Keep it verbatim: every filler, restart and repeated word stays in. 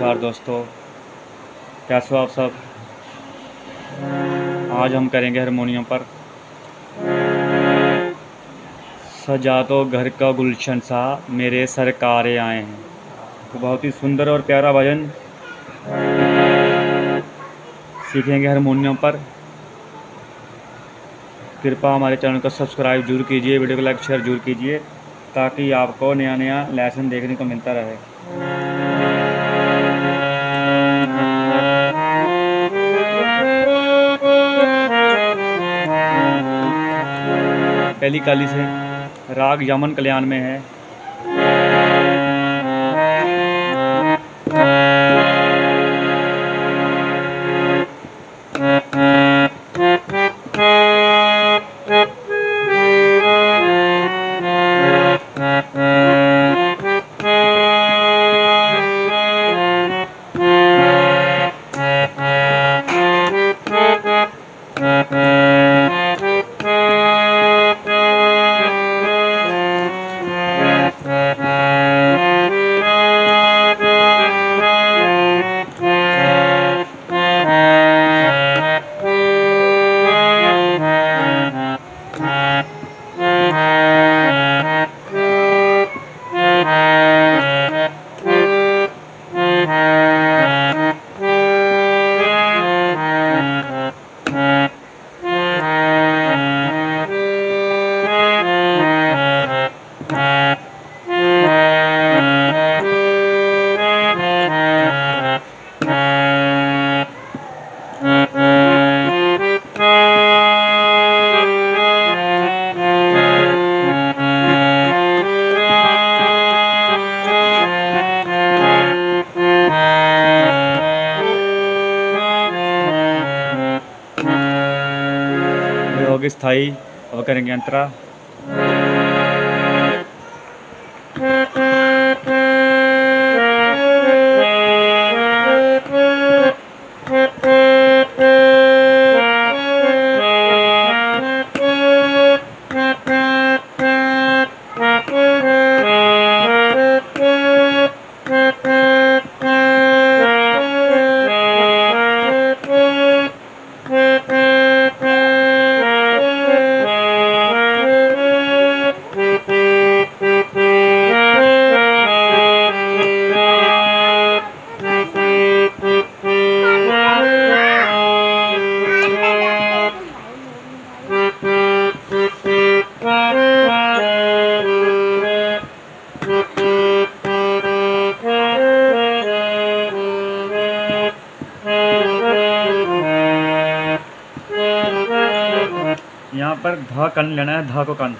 नमस्कार दोस्तों, कैसे हो आप सब। आज हम करेंगे हारमोनियम पर सजा दो घर का गुलशन सा मेरे सरकारे आए हैं। तो बहुत ही सुंदर और प्यारा भजन सीखेंगे हारमोनियम पर। कृपया हमारे चैनल को सब्सक्राइब जरूर कीजिए, वीडियो को लाइक शेयर जरूर कीजिए ताकि आपको नया नया लेसन देखने को मिलता रहे। पहली कली से राग यमन कल्याण में है। होगी स्थाई। अब करेंगे अंतरा। यहाँ पर धा कन लेना है, धा को कन।